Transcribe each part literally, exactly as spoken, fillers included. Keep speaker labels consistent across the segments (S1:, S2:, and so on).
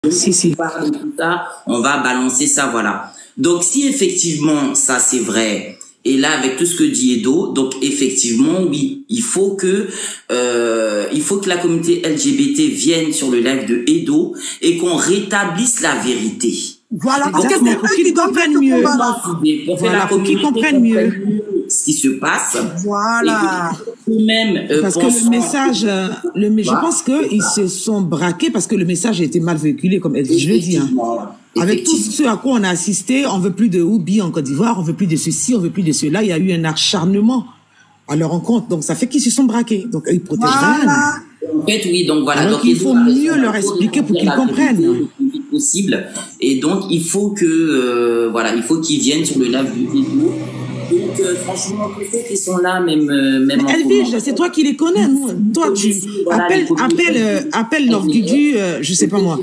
S1: Si, si.
S2: On parle de tout ça, on va balancer ça, voilà. Donc, si effectivement, ça c'est vrai, et là, avec tout ce que dit Edo, donc effectivement, oui, il faut que, euh, il faut que la communauté L G B T vienne sur le live de Edo et qu'on rétablisse la vérité.
S3: Voilà, parce que
S1: c'est pour qu'ils comprennent mieux.
S2: Pour
S1: Voilà, pour qu'ils comprennent mieux
S2: ce qui se passe.
S3: Voilà.
S2: Et même, euh,
S1: parce que le message, euh, le, bah. je pense qu'ils se sont braqués parce que le message a été mal véhiculé, comme elle dit, je le dis. Hein. Avec tout ce à quoi on a assisté, on veut plus de Oubi en Côte d'Ivoire, on veut plus de ceci, on veut plus de cela. Il y a eu un acharnement à leur rencontre. Donc, ça fait qu'ils se sont braqués. Donc, ils protègent
S3: voilà.
S1: rien.
S2: En fait, oui, donc voilà.
S1: Alors
S2: donc,
S1: il faut mieux leur expliquer pour qu'ils comprennent.
S2: Le plus vite possible. Et donc, il faut que, euh, voilà, il faut qu'ils viennent sur le live du vidéo. Donc, euh, franchement, tous ceux qui sont là, même, euh, même
S1: mais Elvige, c'est toi qui les connais, nous. Toi, tu voilà, appelles, appelle, euh, appelle Love Gugu, euh, je sais pas moi.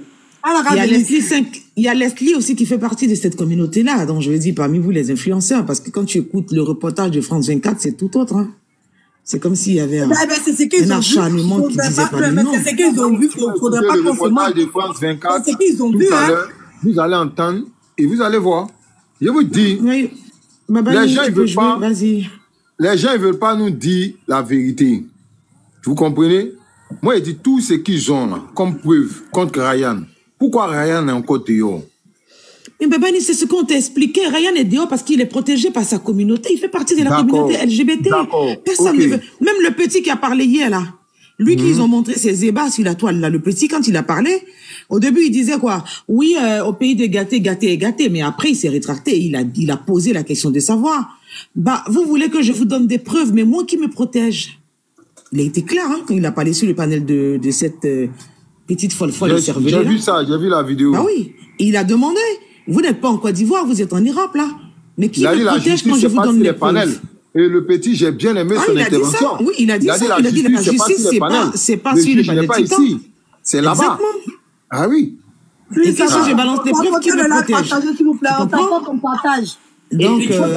S1: Il y a Leslie cinq, il y a Leslie aussi qui fait partie de cette communauté-là. Donc, je veux dire, parmi vous, les influenceurs, parce que quand tu écoutes le reportage de France vingt-quatre, c'est tout autre, hein. C'est comme s'il y avait un,
S3: ben, ben, c'est
S1: un acharnement qui disait pas le nom.
S3: C'est ce qu'ils ont vu, il ne faudrait pas qu'on se moque.
S4: De France vingt-quatre,
S3: c'est ce qu'ils ont vu, hein.
S4: Vous allez entendre et vous allez voir. Je vous dis,
S1: oui.
S4: les gens ne veulent pas,
S1: vas-y.
S4: Les gens ne veulent pas nous dire la vérité. Vous comprenez? Moi, je dis tout ce qu'ils ont là, comme preuve contre Ryan. Pourquoi Ryan est encore dehors?
S1: Mais Babani, c'est ce qu'on t'a expliqué. Ryan est dehors parce qu'il est protégé par sa communauté. Il fait partie de la communauté L G B T. Personne okay. ne veut. Même le petit qui a parlé hier, là. Lui, mmh. qu'ils ont montré ses ébats sur la toile, là. Le petit, quand il a parlé, au début, il disait quoi? Oui, euh, au pays de gâté, gâté et gâté. Mais après, il s'est rétracté. Il a, il a posé la question de savoir. Bah, vous voulez que je vous donne des preuves, mais moi qui me protège. Il a été clair, hein, quand il a parlé sur le panel de, de cette euh, petite folle folle de cerveau.
S4: J'ai vu ça, j'ai vu la vidéo.
S1: Bah oui. Et il a demandé. Vous n'êtes pas en Côte d'Ivoire, vous êtes en Europe, là. Mais qui me protège quand je vous donne les panels?
S4: Et le petit, j'ai bien aimé
S1: ah,
S4: son
S1: il
S4: intervention.
S1: A dit ça. Oui, il a dit
S4: il a
S1: ça.
S4: Dit
S1: il a dit la justice, c'est pas, c'est pas sur les panels.
S4: pas ici. C'est là-bas. Ah oui.
S1: Et quand je balance des preuves, qui me protège?
S3: Partagez, s'il vous plaît. On t'apporte ton partage.
S1: Donc, euh,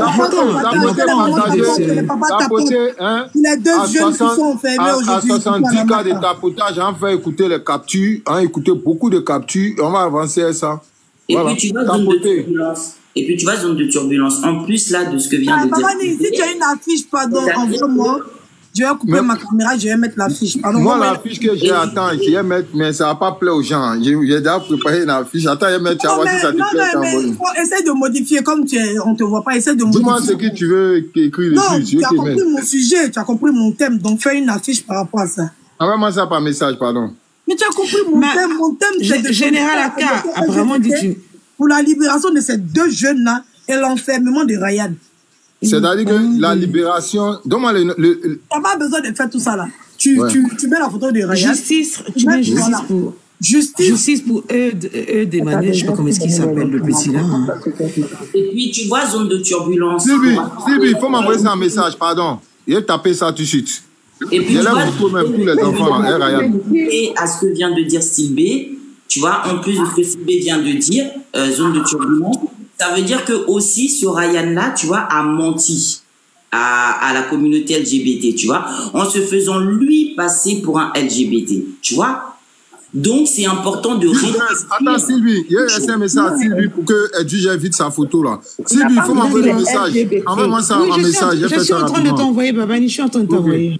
S3: les deux jeunes qui sont enfermés aujourd'hui.
S4: À soixante-dix cas de tapotage, on va écouter les captures, on a écouté beaucoup de captures, on va avancer à ça.
S2: Et voilà. puis tu vas zone de turbulence. Et puis tu vas zone de turbulence. En plus là de ce que vient
S3: ah,
S2: de
S3: dire.
S2: Babani,
S3: si tu as une affiche, pardon, envoie-moi. Je vais couper mais, ma caméra, je vais mettre l'affiche.
S4: Moi, l'affiche que j'ai, attends, je vais mettre, mais ça va pas plaire aux gens. J'ai déjà préparé une affiche. Attends, je vais mettre, tu vas voir si ça te plaît.
S3: Essaye de modifier, comme tu es, on te voit pas, essaye de modifier.
S4: Dis-moi ce que tu veux écrire dessus.
S3: Non, tu as compris mon sujet, tu as compris mon thème, donc fais une affiche par rapport à ça.
S4: Envoie-moi ça par message, pardon.
S3: Mais tu as compris mon Ma, thème, mon thème, c'est de...
S1: Général Aka, apparemment, dis-tu.
S3: Pour la libération de ces deux jeunes-là et l'enfermement de Ryan.
S4: C'est-à-dire que la libération... Donne-moi le... le, le...
S3: Tu n'as pas besoin de faire tout ça là. Tu, ouais. tu, tu mets la photo de Ryan.
S1: Justice, tu mets justice voilà. pour...
S3: Justice.
S1: Justice pour eux, eux des manières, je ne sais pas comment est-ce qu'il s'appelle, le petit là. Hein.
S2: Et puis, tu vois, zone de turbulence.
S4: Sylvie, Sylvie, il faut m'envoyer ça un message, pardon. Il vais taper ça tout de suite.
S2: Et puis, tu vois,
S4: même tous les enfants là, Ryan.
S2: Et à ce que vient de dire Sylvie, tu vois, en plus de ce que Sylvie vient de dire, euh, zone de turbulence, ça veut dire que aussi ce Ryan-là, tu vois, a menti à, à la communauté L G B T, tu vois, en se faisant lui passer pour un L G B T, tu vois. Donc, c'est important de...
S4: Attends, Sylvie, il y a un message à Sylvie pour qu'elle dise vite sa photo, là. Sylvie, il faut m'envoyer le message. Envoie-moi ça en message.
S1: Je suis en train de t'envoyer, Babani, je suis en train de t'envoyer.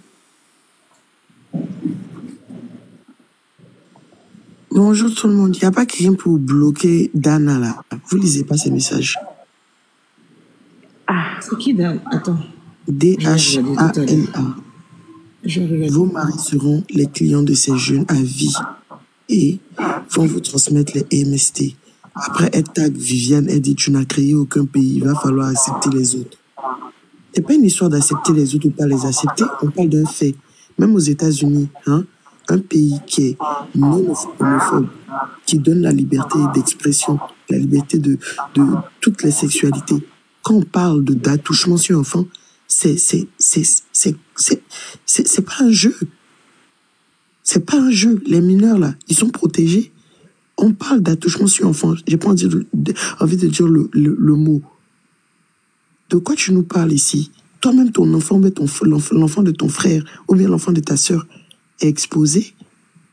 S5: Bonjour tout le monde. Il n'y a pas quelqu'un pour bloquer Dana là. Vous lisez pas ces messages.
S1: Ah, c'est qui Dana? Attends.
S5: D H A N A. Vos maris seront les clients de ces jeunes à vie et vont vous transmettre les M S T. Après, elle tag Viviane, elle dit tu n'as créé aucun pays, il va falloir accepter les autres. Ce n'est pas une histoire d'accepter les autres ou pas les accepter, on parle d'un fait. Même aux États-Unis, hein, un pays qui est non homophobe, qui donne la liberté d'expression, la liberté de, de toutes les sexualités. Quand on parle de d'attouchement sur enfant, c'est c'est c'est c'est c'est c'est c'est pas un jeu. C'est pas un jeu. Les mineurs là, ils sont protégés. On parle d'attouchement sur enfant. J'ai pas envie de, de, envie de dire le, le, le mot. De quoi tu nous parles ici? Toi-même, ton enfant, ton l'enfant de ton frère ou bien l'enfant de ta sœur est exposé.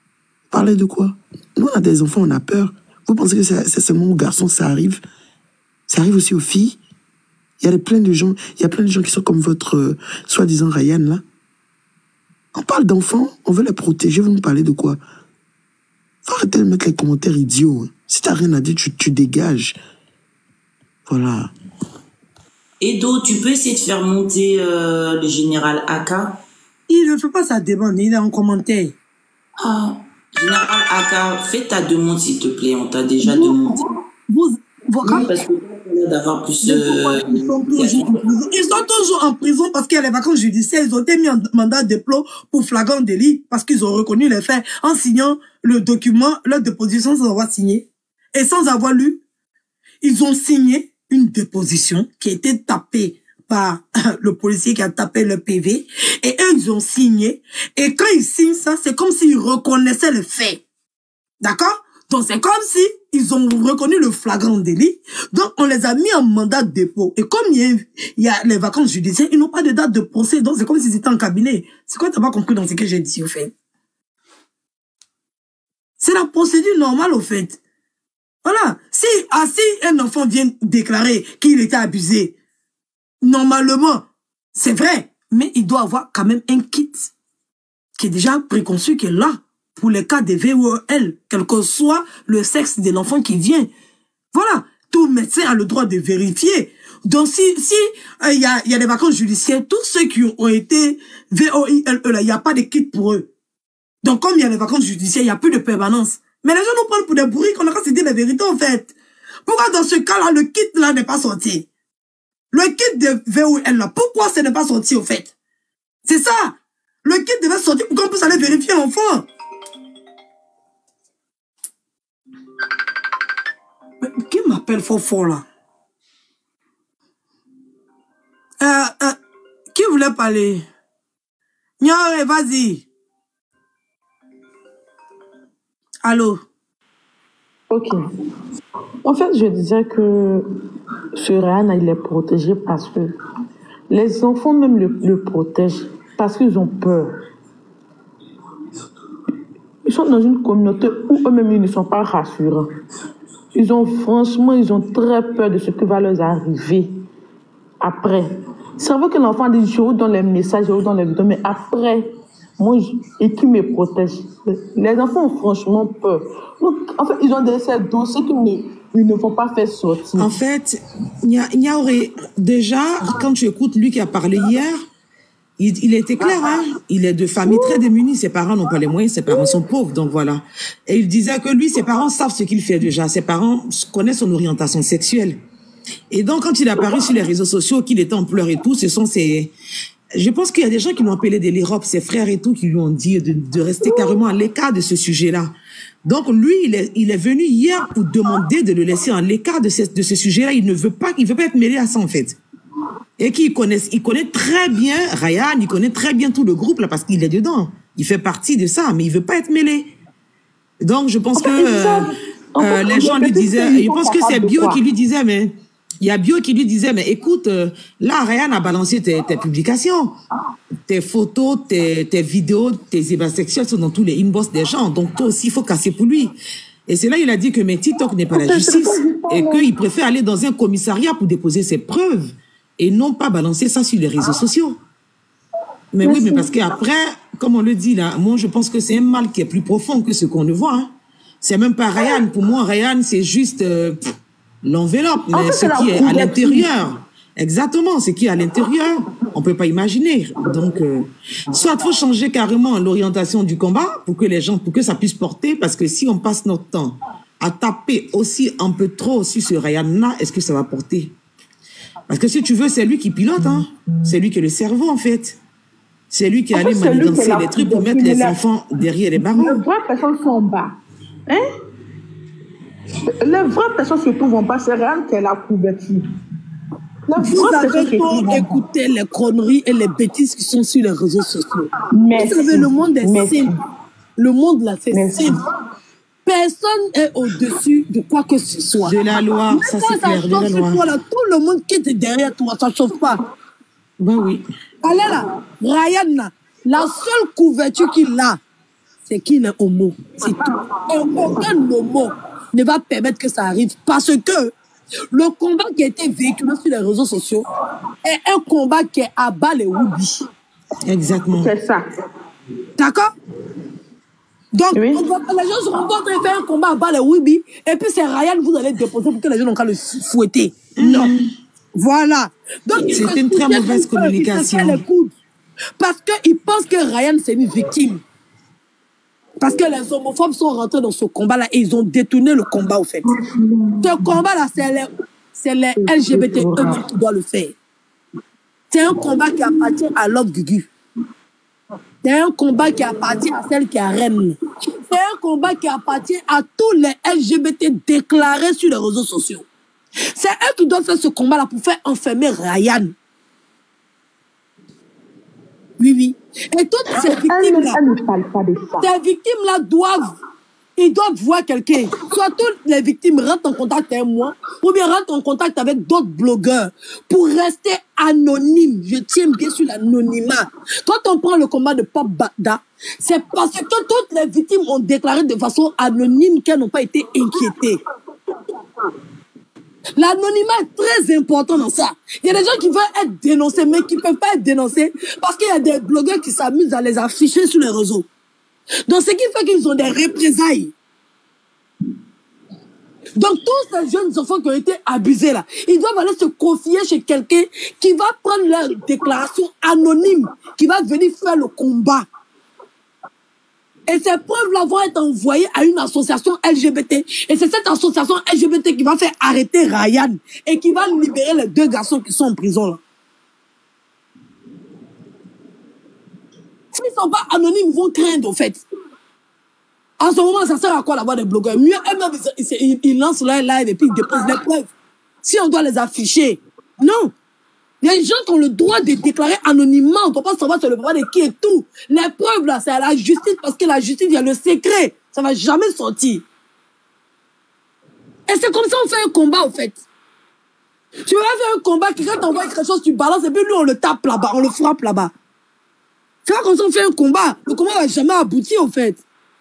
S5: Parler de quoi? Nous, on a des enfants, on a peur. Vous pensez que c'est seulement aux garçons que ça arrive? Ça arrive aussi aux filles. Il y a plein de gens, il y a plein de gens qui sont comme votre euh, soi-disant Ryan, là. On parle d'enfants, on veut les protéger, vous nous parlez de quoi? Faut arrêter de mettre les commentaires idiots. Si t'as rien à dire, tu, tu dégages. Voilà.
S2: Edo, tu peux essayer de faire monter euh, le général Aka?
S3: Il ne fait pas sa demande, il est en commentaire.
S2: Ah, général Aka, fais ta demande s'il te plaît, on t'a déjà vous, demandé.
S3: Vous, vous,
S2: oui, parce que d'avoir plus de...
S3: Ils sont, ils sont toujours en prison parce qu'il y a les vacances judiciaires. Ils ont été mis en mandat de dépôt pour flagrant délit parce qu'ils ont reconnu les faits en signant le document, leur déposition sans avoir signé. Et sans avoir lu, ils ont signé une déposition qui a été tapée par le policier qui a tapé le P V. Et eux, ils ont signé. Et quand ils signent ça, c'est comme s'ils reconnaissaient les faits. D'accord? Donc, c'est comme si ils ont reconnu le flagrant délit. Donc, on les a mis en mandat de dépôt. Et comme il y a, il y a les vacances judiciaires, ils n'ont pas de date de procès. Donc, c'est comme s'ils étaient en cabinet. C'est quoi, t'as pas compris dans ce que j'ai dit, au fait? C'est la procédure normale, au fait. Voilà. Si, ah, si un enfant vient déclarer qu'il était abusé, normalement, c'est vrai. Mais il doit avoir quand même un kit qui est déjà préconçu, qui est là. Pour les cas de V O L, quel que soit le sexe de l'enfant qui vient. Voilà, tout médecin a le droit de vérifier. Donc si si il euh, y a il y a des vacances judiciaires, tous ceux qui ont été V O I L E là, il y a pas de kit pour eux. Donc comme il y a les vacances judiciaires, il y a plus de permanence. Mais les gens nous prennent pour des bourriques, on a qu'à se dire la vérité en fait. Pourquoi dans ce cas-là le kit là n'est pas sorti? Le kit de V O I L là, pourquoi ce n'est pas sorti au fait? C'est ça. Le kit devait sortir pour qu'on puisse aller vérifier l'enfant. Qui m'appelle fort fort là? Euh, euh, qui voulait parler? Nyore, vas-y. Allô?
S6: Ok. En fait, je disais que ce Ryan, il est protégé parce que les enfants même le, le protègent parce qu'ils ont peur. Ils sont dans une communauté où eux-mêmes ils ne sont pas rassurants. Ils ont franchement, ils ont très peur de ce qui va leur arriver après. C'est vrai que l'enfant dit, je vous donne les messages, je vous donne les vidéos, mais après, moi, je, et qui me protège? Les enfants ont franchement peur. Donc, en fait, ils ont des ces dossiers qu'ils ne, ils ne vont pas faire sortir.
S1: En fait, il y a, y aurait, déjà, quand tu écoutes lui qui a parlé hier, Il, il était clair, hein. Il est de famille très démunie. Ses parents n'ont pas les moyens, ses parents sont pauvres, donc voilà. Et il disait que lui, ses parents savent ce qu'il fait déjà. Ses parents connaissent son orientation sexuelle. Et donc, quand il est apparu sur les réseaux sociaux, qu'il était en pleurs et tout, ce sont ses... Je pense qu'il y a des gens qui l'ont appelé de l'Europe, ses frères et tout, qui lui ont dit de, de rester carrément à l'écart de ce sujet-là. Donc, lui, il est, il est venu hier pour demander de le laisser à l'écart de ce, de ce sujet-là. Il ne veut pas, il veut pas être mêlé à ça, en fait. Et qu'il connaît, il connaît très bien Ryan, il connaît très bien tout le groupe là parce qu'il est dedans. Il fait partie de ça, mais il veut pas être mêlé. Donc je pense que euh, euh, les gens lui disaient, je pense que c'est Bio qui lui disait, mais il y a Bio qui lui disait, mais écoute, euh, là Ryan a balancé tes, tes publications, tes photos, tes, tes vidéos, tes ébats sexuels sont dans tous les inbox des gens. Donc toi aussi il faut casser pour lui. Et c'est là il a dit que mais TikTok n'est pas la justice et qu'il préfère aller dans un commissariat pour déposer ses preuves. Et non pas balancer ça sur les réseaux sociaux. Mais oui, mais parce qu'après, comme on le dit là, moi je pense que c'est un mal qui est plus profond que ce qu'on ne voit. Hein. C'est même pas Ryan. Pour moi, Ryan, c'est juste euh, l'enveloppe, mais en fait, ce qui est à l'intérieur. Exactement, ce qui est à l'intérieur, on peut pas imaginer. Donc, euh, soit il faut changer carrément l'orientation du combat pour que les gens, pour que ça puisse porter, parce que si on passe notre temps à taper aussi un peu trop sur ce Ryan-là, est-ce que ça va porter? Parce que si tu veux, c'est lui qui pilote, hein. C'est lui qui est le cerveau, en fait. C'est lui qui allait manigancer les trucs pour mettre les enfants derrière les barreaux.
S6: Les vraies personnes sont en bas. Hein? Les vraies personnes se trouvent en bas, c'est rien qu'elle a couverture.
S3: Vous avez trop écouté les conneries et les bêtises qui sont sur les réseaux sociaux.
S6: Merci.
S3: Vous savez, le monde est
S6: Merci.
S3: simple. Le monde, là, c'est
S6: Merci.
S3: simple. Personne est au-dessus de quoi que ce soit.
S1: De la loi,
S3: Même
S1: ça
S3: quand
S1: c'est clair, de la
S3: chauffe sur
S1: loi.
S3: toi, là, tout le monde qui est derrière toi, ça ne chauffe pas.
S1: Ben oui.
S3: Allez là, Ryan, là, la seule couverture qu'il a, c'est qu'il est homo. C'est tout. Et aucun homo ne va permettre que ça arrive parce que le combat qui a été véhiculé sur les réseaux sociaux est un combat qui est à bas les Woubi.
S1: Exactement.
S6: C'est ça.
S3: D'accord? Donc,
S6: oui.
S3: on va, les gens seront en train de faire un combat à bas les Woubi et puis c'est Ryan que vous allez déposer pour que les gens n'ont qu'à le fouetter. Mm-hmm. Non. Voilà. Donc,
S1: c'est une très mauvaise communication.
S3: Parce qu'ils pensent que Ryan, c'est une victime. Parce que les homophobes sont rentrés dans ce combat-là et ils ont détourné le combat, au fait. Ce combat-là, c'est les, les L G B T E qui doivent le faire. C'est un combat qui appartient à l'autre Gugu. C'est un combat qui appartient à celle qui a reine. C'est un combat qui appartient à tous les L G B T déclarés sur les réseaux sociaux. C'est eux qui doivent faire ce combat-là pour faire enfermer Ryan. Oui, oui. Et toutes ces victimes-là, ces victimes-là doivent, ils doivent voir quelqu'un. Soit toutes les victimes rentrent en contact avec moi, ou bien rentrent en contact avec d'autres blogueurs pour rester anonymes. Je tiens bien sur l'anonymat. Quand on prend le combat de Pop Bada, c'est parce que toutes les victimes ont déclaré de façon anonyme qu'elles n'ont pas été inquiétées. L'anonymat est très important dans ça. Il y a des gens qui veulent être dénoncés, mais qui ne peuvent pas être dénoncés parce qu'il y a des blogueurs qui s'amusent à les afficher sur les réseaux. Donc, ce qui fait qu'ils ont des représailles. Donc, tous ces jeunes enfants qui ont été abusés là, ils doivent aller se confier chez quelqu'un qui va prendre leur déclaration anonyme, qui va venir faire le combat. Et ces preuves-là vont être envoyées à une association L G B T. Et c'est cette association L G B T qui va faire arrêter Ryan et qui va libérer les deux garçons qui sont en prison là. S'ils ne sont pas anonymes, ils vont craindre au fait. En ce moment, ça sert à quoi d'avoir des blogueurs? Mieux, eux-mêmes, ils, ils, ils lancent leur live et puis ils déposent les preuves. Si on doit les afficher, non. Les gens qui ont le droit de déclarer anonymement, on ne peut pas savoir sur le pouvoir de qui et tout. Les preuves, là, c'est à la justice, parce que la justice, il y a le secret. Ça ne va jamais sortir. Et c'est comme ça qu'on fait un combat, en fait. Tu vas faire un combat, quelqu'un t'envoie quelque chose, tu balances, et puis nous, on le tape là-bas, on le frappe là-bas. C'est pas comme ça qu'on fait un combat. Le combat ne va jamais aboutir, en fait.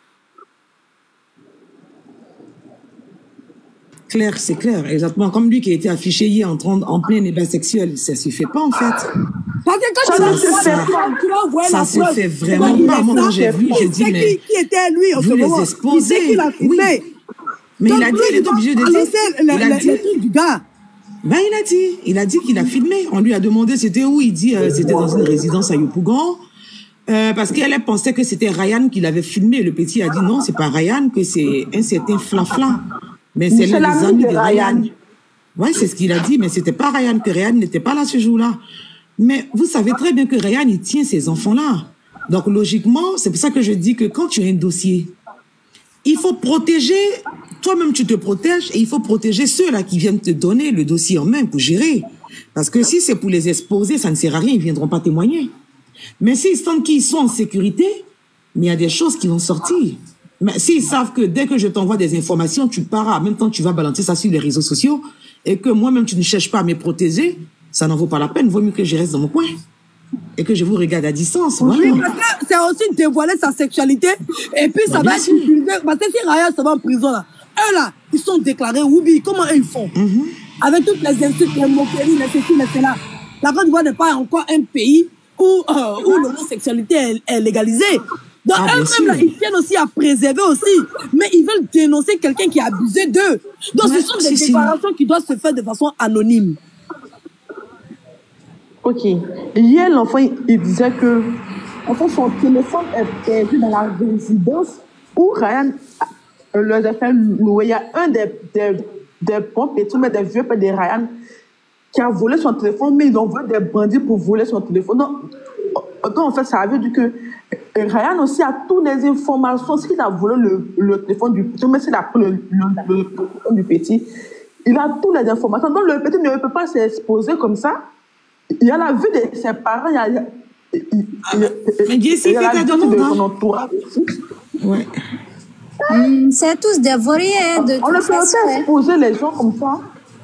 S1: Clair, c'est clair, exactement. Comme lui qui a été affiché hier en, train, en plein débat sexuel, ça ne se fait pas en fait.
S3: Parce que quand
S1: ça,
S3: tu
S1: ça, ça se fait vraiment pas. Moi, quand j'ai vu, j'ai dit, mais
S3: qui, qui était lui en
S1: vous
S3: ce
S1: les
S3: moment,
S1: exposez.
S3: il sait qu'il a filmé.
S1: Oui. Mais donc, il a dit, il est obligé de dire.
S3: Il a dit. Le truc du gars.
S1: Ben, il a dit, il a dit qu'il a filmé. On lui a demandé c'était où. Il dit euh, c'était dans une résidence à Yopougon. Euh, parce qu'elle pensait que c'était Ryan qui l'avait filmé. Le petit a dit non, c'est pas Ryan, que c'est un certain Flafla. Mais c'est l'un des amis de Ryan. Oui, c'est ce qu'il a dit, mais c'était pas Ryan, que Ryan n'était pas là ce jour-là. Mais vous savez très bien que Ryan, il tient ces enfants-là. Donc, logiquement, c'est pour ça que je dis que quand tu as un dossier, il faut protéger, toi-même tu te protèges, et il faut protéger ceux-là qui viennent te donner le dossier en main pour gérer. Parce que si c'est pour les exposer, ça ne sert à rien, ils ne viendront pas témoigner. Mais s'ils sentent qu'ils sont en sécurité, mais il y a des choses qui vont sortir. Mais s'ils savent que dès que je t'envoie des informations, tu pars, en même temps tu vas balancer ça sur les réseaux sociaux, et que moi-même tu ne cherches pas à me protéger, ça n'en vaut pas la peine, vaut mieux que je reste dans mon coin. Et que je vous regarde à distance. Voilà.
S3: Oui, parce que c'est aussi dévoiler sa sexualité, et puis ça bah, va être utilisé. Parce que si Ryan se va en prison, là, eux là, ils sont déclarés Woubi, comment eux ils font? Mm-hmm. Avec toutes les insultes, les moqueries, les ceci, les cela. La Côte d'Ivoire n'est pas encore un pays où, euh, où l'homosexualité est, est légalisée. Donc ah, eux-mêmes, là, ils tiennent aussi à préserver aussi. Mais ils veulent dénoncer quelqu'un qui a abusé d'eux. Donc ouais, ce sont des déclarations qui doivent se faire de façon anonyme.
S6: Ok. Hier, l'enfant, il, il disait que enfin, son téléphone est perdu dans la résidence où Ryan euh, leur a fait louer. Il y a un des, des, des pompes et tout, mais des vieux pères de Ryan qui a volé son téléphone, mais ils ont volé des bandits pour voler son téléphone. Donc, donc en fait, ça veut dire que Ryan aussi a toutes les informations. S'il a volé le, le téléphone du petit, mais s'il a pris le, le, le, le téléphone du petit, il a toutes les informations. Donc le petit ne peut pas s'exposer comme ça. Il y a la vue de ses parents, il y a, il y a, il,
S1: ah, mais il y a la vue de son entourage aussi. Ouais.
S7: Hum, c'est tous des vauriers de
S6: on ne peut pas exposer les gens comme ça.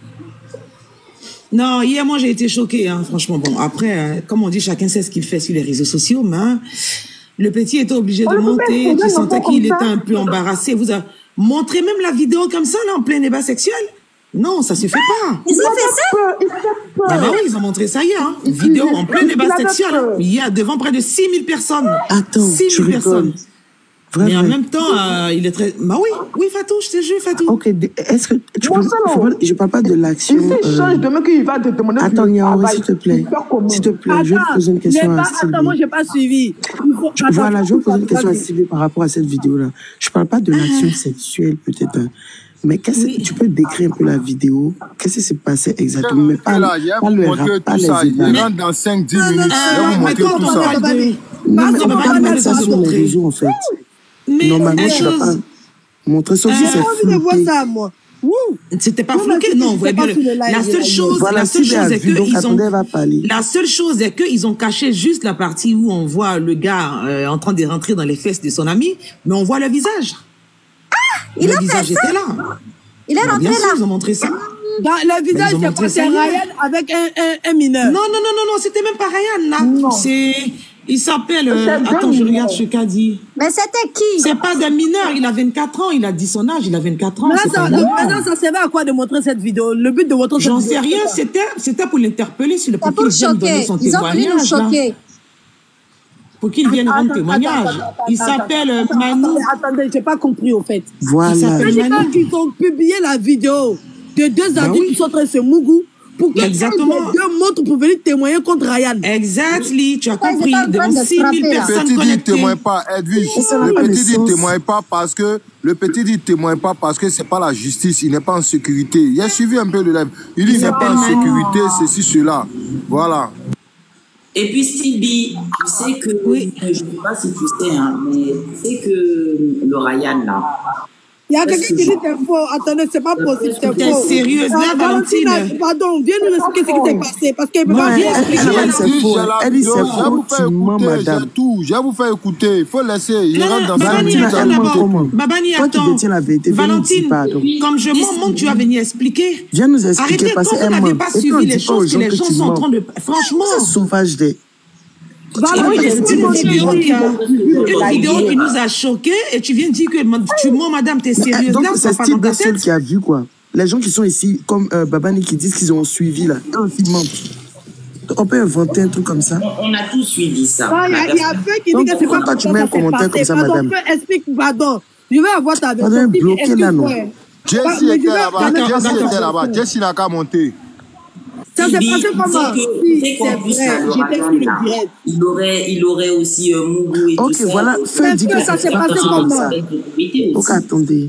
S1: Non, hier, moi, j'ai été choquée, hein, franchement. Bon, après, euh, comme on dit, chacun sait ce qu'il fait sur les réseaux sociaux, mais Le petit était obligé de monter, tu sentais qu'il était un peu embarrassé. Vous avez montré même la vidéo comme ça, là, en plein débat sexuel? Non, ça suffit pas.
S7: Ils ont fait ça?
S1: Ah ben oui, ils ont montré ça hier, hein. Une vidéo en plein débat sexuel. Il y a devant près de six mille personnes.
S5: Attends,
S1: six mille personnes.
S5: Vrai,
S1: mais en
S5: vrai.
S1: même temps, euh, il est très... Bah oui, oui, Fatou, je te jure, Fatou.
S5: Ok, est-ce que tu peux... Faut... Je parle pas de l'action.
S6: Il
S5: euh...
S6: change demain qu'il va te demander...
S5: Attends, Yaouri, s'il te plaît. S'il te plaît, je vais te poser une question à Sylvie.
S3: Attends, moi, j'ai pas suivi.
S5: Faut... Voilà, je vais poser une question à Sylvie par rapport à cette vidéo-là. Je parle pas de l'action sexuelle, peut-être, hein. Mais qu'est-ce oui. Tu peux décrire un peu la vidéo? Qu'est-ce qui s'est passé exactement? Mais pas,
S4: là,
S5: pas le rap, pas les états.
S4: Il rentre dans cinq dix minutes. Je vais vous montrer tout ça.
S5: Non, mais on va pas mettre ça sur les réseaux, en fait. Mais normalement, tu ne vas pas montrer ça. J'ai
S3: envie de voir ça, moi.
S1: C'était pas floqué, non, vous voyez bien. La seule chose, la seule chose est que ils ont, la seule chose est que ils ont caché juste la partie où on voit le gars euh, en train de rentrer dans les fesses de son ami, mais on voit le visage.
S7: Ah, il
S1: le
S7: a
S1: visage
S7: fait ça.
S1: était là.
S7: Il est rentré
S1: bien
S7: là.
S1: Sûr, ils ont montré ça.
S3: Dans le visage, c'est quoi? C'est Ryan avec un, un, un mineur.
S1: Non, non, non, non, non, c'était même pas Ryan, là. C'est, il s'appelle, euh, attends, je regarde ce qu'a dit.
S7: Mais c'était qui?
S1: C'est pas d'un mineur, il a vingt-quatre ans, il a dit son âge, il a vingt-quatre ans.
S3: Mais là, ça, le, maintenant, ça servait à quoi de montrer cette vidéo? Le but de montrer cette
S1: vidéo?
S3: J'en
S1: sais rien, c'était, c'était pour l'interpeller sur le
S7: pour qu'il vienne donner son Ils témoignage. Ils ont voulu nous choquer. Là.
S1: Pour qu'il vienne rendre témoignage. Il s'appelle Manu.
S3: Attendez, j'ai pas compris, au fait.
S5: Voilà.
S3: C'est quand ils ont publié la vidéo de deux adultes bah oui. qui sont en train de se mougou pour que
S1: exactement.
S3: les deux montrent pour venir témoigner contre Ryan.
S1: Exactly, tu as compris. Devant six mille personnes
S4: connectées. Le petit dit témoigne pas, Edwige. Le petit dit témoigne pas parce que le petit dit témoigne pas parce que c'est pas la justice, il n'est pas en sécurité. Il a suivi un peu le live. Il dit il n'est pas en sécurité, ceci, cela. Voilà.
S2: Et puis Sylvie, tu sais que, oui. je ne sais pas si tu sais, hein, mais tu sais que le Ryan là.
S3: Il y a quelqu'un qui dit que c'est faux. Attendez, c'est pas possible, c'est faux.
S1: T'es sérieuse là, Valentine?
S3: Pardon, viens nous expliquer ce qui s'est passé. Parce qu'elle ne peut pas
S5: bien expliquer. Elle c'est faux. Elle dit c'est faux.
S4: Tu mens, madame. Je vais vous faire écouter. Il faut laisser. Il rentre dans
S1: Babani, attends, Babani, attends.
S5: Toi qui détiens la vérité,
S1: Valentine, comme je mens, tu vas venir expliquer.
S5: Viens nous expliquer parce qu'elle ment.
S1: Arrêtez, quand vous n'avez pas suivi les choses que les gens sont en train de... Franchement.
S5: C'est sauvage des...
S1: Voilà, oui, une vidéo, qui a, une vidéo qui nous a choqués et tu viens dire que tu mens, madame, t'es sérieuse.
S5: Donc, c'est Steve Bessel qui a vu, quoi. Les gens qui sont ici, comme euh, Babani, qui disent qu'ils ont suivi, là. On peut inventer un truc comme ça.
S2: On a tous suivi ça.
S3: Il y a, y a fait qui dit que c'est pas
S5: comme ça. Tu mets un commentaire comme ça, madame.
S3: Explique, pardon. Je vais avoir ta version.
S5: Pardon, bloqué là, non.
S4: Jessie était là-bas. Jessie était là-bas. Jessie n'a qu'à monter.
S3: Ça s'est passé comment?
S2: C'est vrai, j'étais sur le direct. Il aurait, il aurait aussi euh, Mougou et
S5: okay,
S2: tout ça.
S5: Ok, voilà, fais dire que
S3: ça s'est passé comment?
S5: Ok, attendez.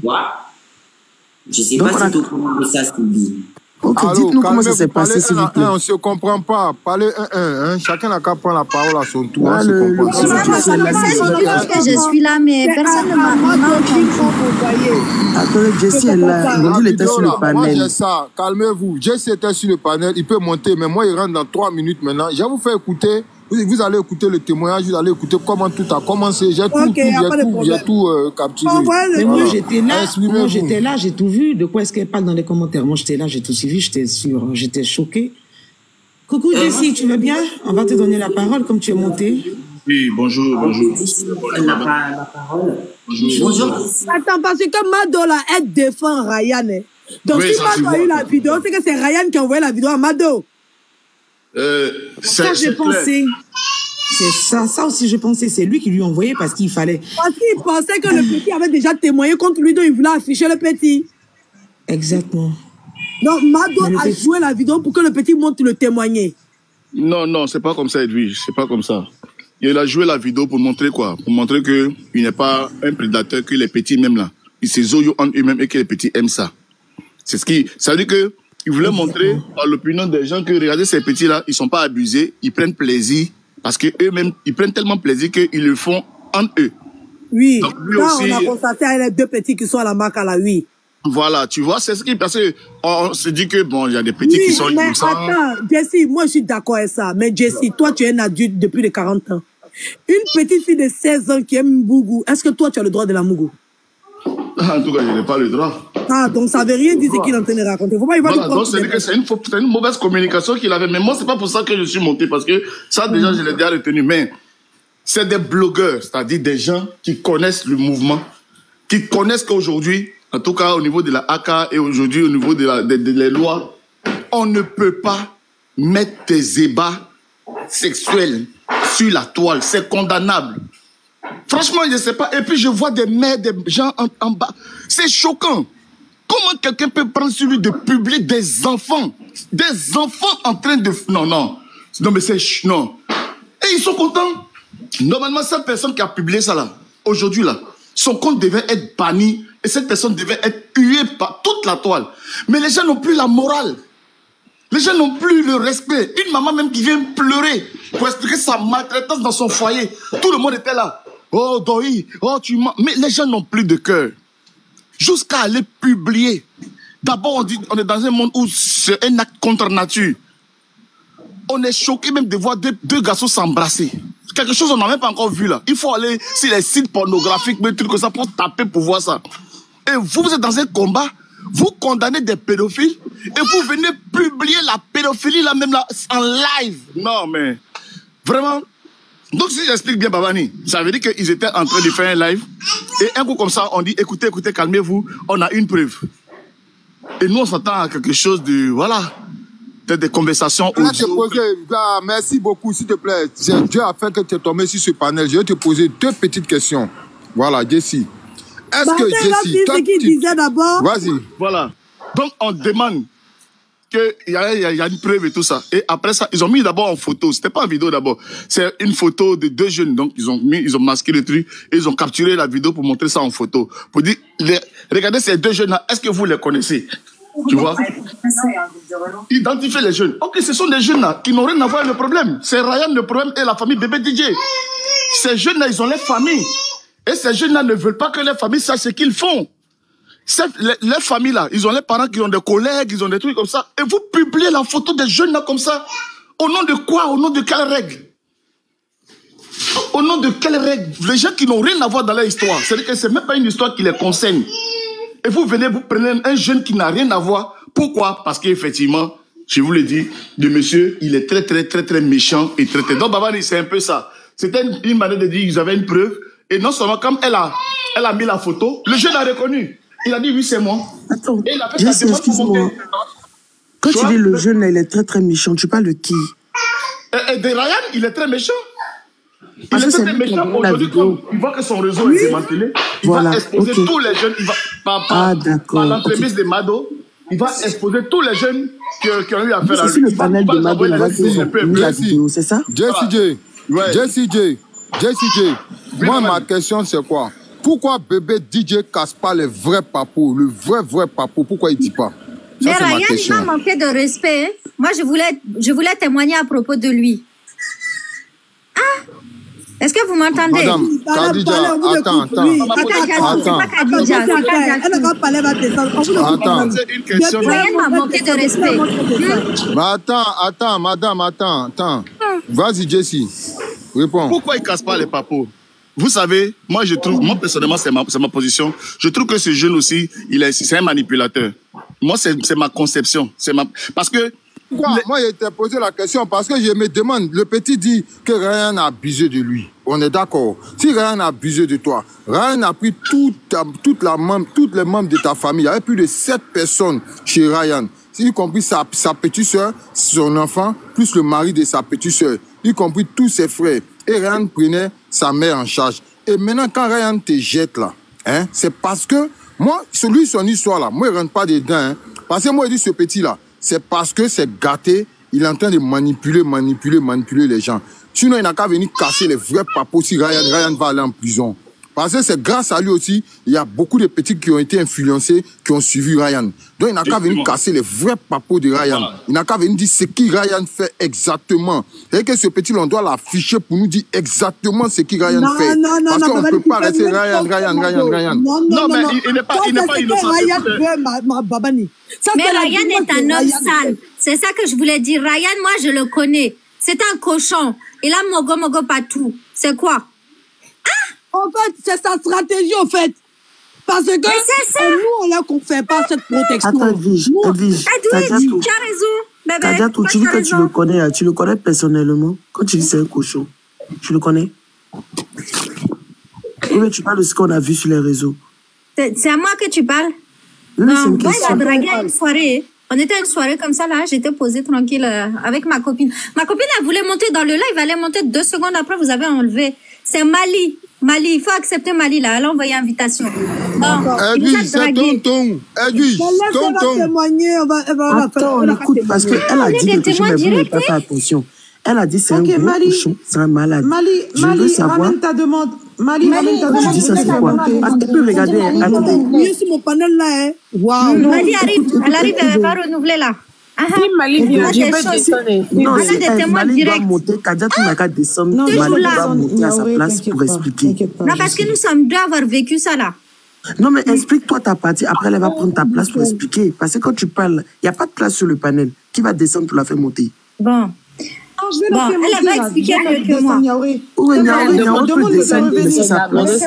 S2: Je sais pas si tu comprends ça, Sylvie.
S5: Ok, dites-nous comment ça s'est passé, s'il vous plaît.
S4: On ne se comprend pas. Parlez un, un, un. Chacun n'a qu'à prendre la parole à son tour.
S5: Ah, le, le,
S7: c'est que je suis là, mais personne ne m'a
S5: Attendez, Jessie est là. Il était sur le panel.
S4: Moi, j'ai ça. Calmez-vous. Jessie était sur le panel. Il peut monter, mais moi, il rentre dans trois minutes maintenant. Je vais vous faire écouter. Vous allez écouter le témoignage, vous allez écouter comment tout a commencé. J'ai tout,
S3: okay,
S4: tout, j'ai tout, j'ai tout euh, capturé.
S1: Oh, ouais, mais moi, j'étais là, moi, j'étais là, j'ai tout vu. De quoi est-ce qu'elle parle dans les commentaires? Moi, j'étais là, j'ai tout suivi, j'étais sûr, j'étais choquée. Coucou, Jessie, tu vas bien? On va te donner la parole comme tu es montée.
S8: Oui, bonjour, bonjour.
S2: Elle n'a pas la parole. Bonjour. Bonjour.
S3: Attends, parce que Mado, là, elle défend Ryan. Donc,
S8: oui,
S3: si Mado a eu la vidéo, c'est que c'est Ryan qui a envoyé la vidéo à Mado.
S8: Euh,
S1: ça, j'ai pensé. C'est ça, ça aussi, je pensais. C'est lui qui lui envoyait parce qu'il fallait.
S3: Parce qu'il pensait que le petit avait déjà témoigné contre lui, donc il voulait afficher le petit.
S1: Exactement.
S3: Donc, Mado a petit... joué la vidéo pour que le petit monte le témoigner.
S8: Non, non, c'est pas comme ça, Edwige. C'est pas comme ça. Il a joué la vidéo pour montrer quoi? Pour montrer qu'il n'est pas un prédateur, que les petits, même là, ils se zoyent en eux-mêmes et que les petits aiment ça. C'est ce qui. Ça veut dire que. Il voulait montrer à l'opinion des gens que, regardez, ces petits-là, ils sont pas abusés, ils prennent plaisir, parce que eux-mêmes, ils prennent tellement plaisir qu'ils le font entre eux.
S3: Oui. Donc, lui là, aussi, on a constaté avec les deux petits qui sont à la marque à la oui.
S8: Voilà, tu vois, c'est ce qui, parce que, on se dit que, bon, il y a des petits
S3: oui,
S8: qui sont
S3: mais attends, Jessie, moi, je suis d'accord avec ça, mais Jessie, toi, tu es un adulte depuis les quarante ans. Une petite fille de seize ans qui aime Mougou, est-ce que toi, tu as le droit de la Mougou?
S8: En tout cas, je n'ai pas le droit.
S3: Ah, donc ça ne veut rien dire ce qu'il est en train de raconter. Faut pas y voir
S8: voilà, donc c'est une, une mauvaise communication qu'il avait. Mais moi, c'est pas pour ça que je suis monté, parce que ça, déjà, je l'ai déjà retenu. Mais c'est des blogueurs, c'est-à-dire des gens qui connaissent le mouvement, qui connaissent qu'aujourd'hui, en tout cas au niveau de la A C A et aujourd'hui au niveau de, la, de, de les lois, on ne peut pas mettre des ébats sexuels sur la toile. C'est condamnable. Franchement, je ne sais pas. Et puis je vois des mères, des gens en, en bas. C'est choquant. Comment quelqu'un peut prendre celui de publier des enfants, des enfants en train de... Non, non. Non, mais c'est... Non. Et ils sont contents. Normalement, cette personne qui a publié ça là, aujourd'hui là, son compte devait être banni et cette personne devait être huée par toute la toile. Mais les gens n'ont plus la morale. Les gens n'ont plus le respect. Une maman même qui vient pleurer pour expliquer sa maltraitance dans son foyer. Tout le monde était là. Oh, Doi, oh, tu mens. Mais les gens n'ont plus de cœur. Jusqu'à aller publier. D'abord, on dit, on est dans un monde où c'est un acte contre nature. On est choqué même de voir deux, deux garçons s'embrasser. Quelque chose qu'on n'a même pas encore vu là. Il faut aller sur les sites pornographiques, des trucs comme ça, pour taper pour voir ça. Et vous, vous êtes dans un combat, vous condamnez des pédophiles, et vous venez publier la pédophilie là même là, en live. Non mais, vraiment. Donc si j'explique bien Babani, ça veut dire qu'ils étaient en train de faire un live, et un coup comme ça, on dit, écoutez, écoutez, calmez-vous, on a une preuve. Et nous, on s'attend à quelque chose de, voilà, peut-être des conversations.
S4: Je vais te poser, ah, merci beaucoup, s'il te plaît. Dieu a fait que tu es tombé sur ce panel. Je vais te poser deux petites questions. Voilà, Jessie. Est-ce
S3: bah,
S4: que Jessie...
S3: C'est ce qu'il disait d'abord.
S4: Vas-y.
S8: Voilà. Donc, on demande qu'il y, y, y a une preuve et tout ça. Et après ça, ils ont mis d'abord en photo. C'était pas en vidéo d'abord. C'est une photo de deux jeunes. Donc, ils ont mis, ils ont masqué le truc et ils ont capturé la vidéo pour montrer ça en photo. Pour dire, les, regardez ces deux jeunes-là, est-ce que vous les connaissez? Tu vois? Identifier les jeunes. Ok, ce sont des jeunes là qui n'ont rien à voir avec le problème. C'est Ryan le problème et la famille bébé D J. Ces jeunes là, ils ont les familles. Et ces jeunes là ne veulent pas que les familles sachent ce qu'ils font. Cette, les, les familles là, ils ont les parents qui ont des collègues, ils ont des trucs comme ça. Et vous publiez la photo des jeunes là comme ça. Au nom de quoi? Au nom de quelles règles? Au nom de quelles règles? Les gens qui n'ont rien à voir dans leur histoire. C'est-à-dire que c'est même pas une histoire qui les concerne. Et vous venez, vous prenez un jeune qui n'a rien à voir. Pourquoi? Parce qu'effectivement, je vous l'ai dit, le monsieur, il est très, très, très, très méchant et très, très... Donc, Babani, c'est un peu ça. C'était une, une manière de dire qu'ils avaient une preuve. Et non seulement, comme elle a, elle a mis la photo, le jeune a reconnu. Il a dit, oui, c'est moi.
S5: Attends,
S8: et il a fait sa demande pour monter.
S5: Quand tu dis le jeune, là, il est très, très méchant, tu parles de qui?
S8: Et, et de Ryan, il est très méchant. Il
S5: Parce
S8: est très méchant aujourd'hui, comme il voit que son réseau oui. est démantelé, il voilà. va exposer okay. tous les jeunes, il va, par, par, ah, par l'entremise okay. de Mado, il va exposer tous les jeunes qui, qui ont eu affaire à lui.
S5: C'est le panel de Mado, il va faire la vidéo, c'est ça?
S4: Jessie J, Jessie J, Jessie J, moi ma question c'est quoi? Pourquoi bébé D J casse pas les vrais papous, le vrai vrai papou, pourquoi il dit pas?
S7: Mais Ryan, il m'a manqué de respect. Moi, je voulais, je voulais témoigner à propos de lui. Ah! Est-ce que vous m'entendez?
S4: Madame, Khadija, attends, attends.
S7: Oui. Attends, c'est pas Khadija.
S3: Elle va parler, va descendre.
S4: Attends.
S8: C'est une question.
S7: Ryan m'a manqué de respect.
S4: Mais attends, attends, madame, attends, attends. Vas-y, Jessie. Réponds.
S8: Pourquoi il casse pas les papos? Vous savez, moi je trouve, moi personnellement c'est ma, c'est ma position, je trouve que ce jeune aussi, il est, c'est un manipulateur. Moi c'est, c'est ma conception, c'est ma, parce que...
S4: Pourquoi? Les... Moi je t'ai posé la question parce que je me demande, le petit dit que Ryan a abusé de lui. On est d'accord. Si Ryan a abusé de toi, Ryan a pris toute, ta, toute la membre, toutes les membres de ta famille, il y avait plus de sept personnes chez Ryan, y compris sa, sa petite soeur, son enfant, plus le mari de sa petite soeur, y compris tous ses frères. Et Ryan prenait sa mère en charge. Et maintenant, quand Ryan te jette là, hein, c'est parce que, moi, celui, son histoire là, moi, il ne rentre pas dedans. Hein, parce que moi, il dit ce petit là, c'est parce que c'est gâté, il est en train de manipuler, manipuler, manipuler les gens. Sinon, il n'a qu'à venir casser les vrais papos si Ryan, Ryan va aller en prison. Parce que c'est grâce à lui aussi, il y a beaucoup de petits qui ont été influencés, qui ont suivi Ryan. Donc il n'a qu'à venir casser les vrais papos de Ryan. Voilà. Il n'a qu'à venir dire ce que Ryan fait exactement. Et que ce petit, on doit l'afficher pour nous dire exactement ce que Ryan
S3: non,
S4: fait.
S3: Non, non,
S4: Parce
S3: non,
S4: qu'on ne peut pas rester Ryan, Ryan, Ryan, Ryan.
S3: Non, non,
S8: non, mais
S3: non,
S8: il n'est pas, il n'est pas innocent.
S3: Ryan veut ma, ma Babani.
S7: Ça, mais Ryan est un homme sale. C'est ça que je voulais dire. Ryan, moi, je le connais. C'est un cochon. Il a mogo mogo partout. C'est quoi?
S3: En fait, c'est sa stratégie, en fait. Parce que nous, on ne fait pas cette protection.
S5: Attends, Edwige, Edwige.
S7: Tu as raison,
S5: Kadiatou, tu dis que tu le connais, tu le connais personnellement. Quand tu dis c'est un cochon, tu le connais? Oui, tu parles de ce qu'on a vu sur les réseaux.
S7: C'est à moi que tu parles?
S5: Oui, c'est une
S7: moi,
S5: question.
S7: il a dragué à une soirée. On était à une soirée comme ça, là. J'étais posée tranquille euh, avec ma copine. Ma copine, elle voulait monter dans le live. Elle allait monter deux secondes après, vous avez enlevé. C'est Mali. Mali, il faut accepter Mali, là. Elle a envoyé invitation.
S4: Edwige, c'est tonton. Edwige, tonton.
S5: Attends, on écoute, parce qu'elle a dit quelque chose, mais vous n'avez pas fait attention. Elle a dit c'est okay, un gros Mali, cochon, c'est un malade.
S1: Mali,
S5: je
S1: Mali,
S5: veux savoir.
S1: ramène ta demande. Mali,
S7: Mali
S1: ramène ta demande.
S5: Je dis ça, c'est quoi? Ah, tu peux regarder.
S3: Je suis sur mon panel là, hein. Waouh.
S7: Mali arrive, elle arrive, elle va renouveler là.
S6: Si Mali vient, je vais descendre.
S5: Non,
S7: c'est
S5: elle, Mali doit monter, Kadia, tu n'as qu'à descendre. Mali doit monter à sa place pour expliquer.
S7: Non, parce que nous sommes deux à avoir vécu ça là.
S5: Non, mais explique-toi ta partie. Après, elle va prendre ta place pour expliquer. Parce que quand tu parles, il n'y a pas de place sur le panel. Qui va descendre pour la faire monter?
S7: Bon.
S1: Non, je vais
S7: bon,
S1: la faire
S7: elle va expliquer mieux que moi.
S5: Oui, Niaouré peut descendre et laisser sa place.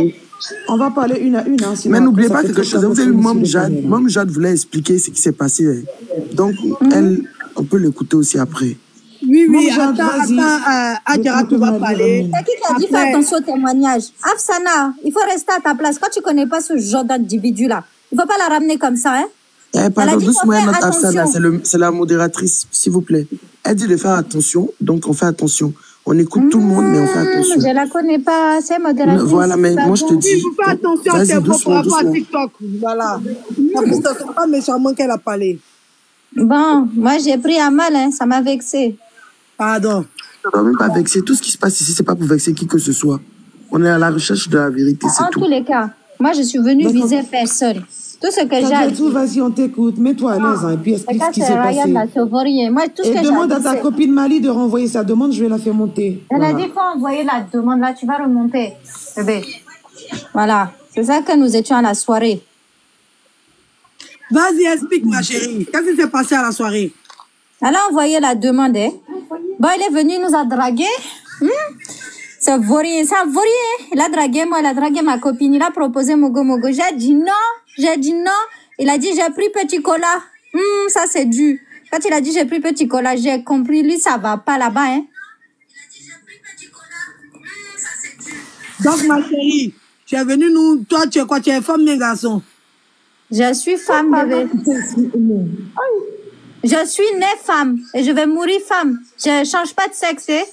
S1: On va parler une à une. Hein,
S5: mais n'oubliez pas quelque chose. Vous avez vu, Mme Jade. Mme Jade voulait expliquer ce qui s'est passé. Donc, mm-hmm. elle, on peut l'écouter aussi après.
S3: Oui, oui, attends, attends, Adjara, tu vas parler.
S7: C'est qui qui a dit faire attention au témoignage? Afsana, il faut rester à ta place. Quand tu ne connais pas ce genre d'individu-là, il ne faut pas la ramener comme ça, hein?
S5: Eh, pardon, doucement, notre Afsana, c'est la modératrice, s'il vous plaît. Elle dit de faire attention, donc on fait attention. On écoute mmh, tout le monde, mais on fait attention.
S7: Je ne la connais pas, c'est modératrice.
S5: Voilà, mais moi je te dis.
S3: Il faut faire attention à tes mots par rapport à TikTok. Voilà. Ce n'est pas méchamment qu'elle a parlé.
S7: Bon, moi j'ai pris à mal, hein, ça m'a vexé.
S3: Pardon.
S5: Ça ne va même pas vexer. Tout ce qui se passe ici, ce n'est pas pour vexer qui que ce soit. On est à la recherche de la vérité, c'est tout.
S7: En tous les cas, moi je suis venue viser personne. Tout ce que j'ai à dire.
S1: Vas-y, on t'écoute. Mets-toi à l'aise hein, et puis explique ce qui s'est passé.
S7: Moi, tout ce
S1: et
S7: que
S1: demande à ta copine Mali de renvoyer sa demande, je vais la faire monter.
S7: Elle voilà. a dit qu'il faut envoyer la demande, là, tu vas remonter. Bébé. Voilà. C'est ça que nous étions à la soirée.
S3: Vas-y, explique, ma chérie. Qu'est-ce qui s'est passé à la soirée?
S7: Elle a envoyé la demande. Hein. Bon, il est venu, il nous a dragué. Hmm? C'est vaurien, c'est un vaurien. Il a dragué moi, il a dragué ma copine. Il a proposé Mogo Mogo. J'ai dit non. J'ai dit non. Il a dit j'ai pris petit cola. Hum, ça c'est dur. Quand il a dit j'ai pris petit cola, j'ai compris. Lui, ça va pas là-bas. Hein.
S3: Donc, ma chérie, tu es venue nous. Toi, tu es quoi? Tu es femme, mes garçons?
S7: Je suis femme, bébé. Je suis née femme. Et je vais mourir femme. Je change pas de sexe. Hein.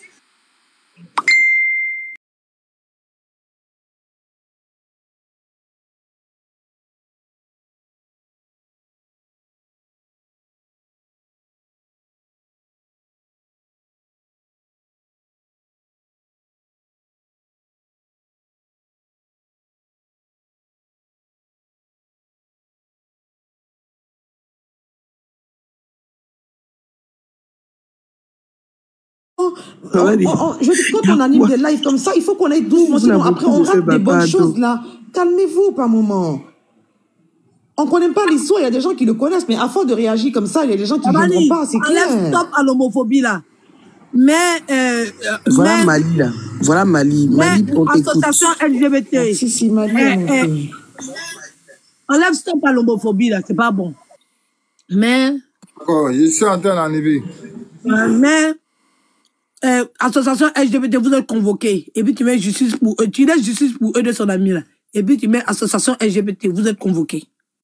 S1: On, on, on, je, quand on anime des lives comme ça, il faut qu'on aille doucement, sinon après on rate des bonnes choses là. Calmez-vous par moment. On ne connaît pas l'histoire, il y a des gens qui le connaissent, mais à force de réagir comme ça, il y a des gens qui ne comprennent pas, c'est clair.
S3: Enlève stop à l'homophobie là. Mais... Euh,
S5: voilà
S3: mais,
S5: Mali là. Voilà Mali. Mali,
S3: mais
S5: on t'écoute.
S3: association L G B T.
S1: Ah, si, si, Mali.
S3: Eh, eh, enlève stop à l'homophobie là, c'est pas bon. Mais...
S4: Oh, je suis en train d'arriver.
S3: Euh, mais... Euh, association L G B T, vous êtes convoqués. Et puis tu mets justice pour eux. Tu laisses justice pour eux de son ami là. Et puis tu mets association L G B T, vous êtes convoqués.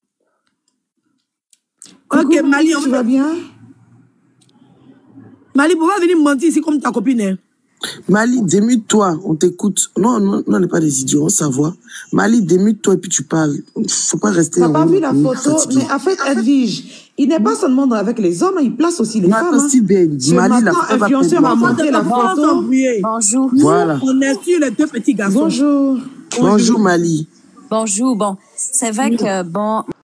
S3: Ok, Mali, on va bien. Mali, pourquoi venir mentir ici comme ta copine hein?
S5: Mali, démute-toi, on t'écoute. Non, non, on n'est pas des idiots, on s'avoue. Mali, démute-toi et puis tu parles. Faut pas rester...
S1: T'as pas vu la photo, fatigué. Mais en fait, Edwige, il n'est pas seulement avec les hommes, il place aussi les non, femmes. Hein.
S5: Bien.
S1: Ce Mali, matin, influenceur a montré la photo.
S7: Bonjour.
S5: Voilà.
S3: On est sur les deux petits garçons.
S1: Bonjour.
S5: Bonjour, Bonjour Mali.
S9: Bonjour, bon, c'est vrai que, bon...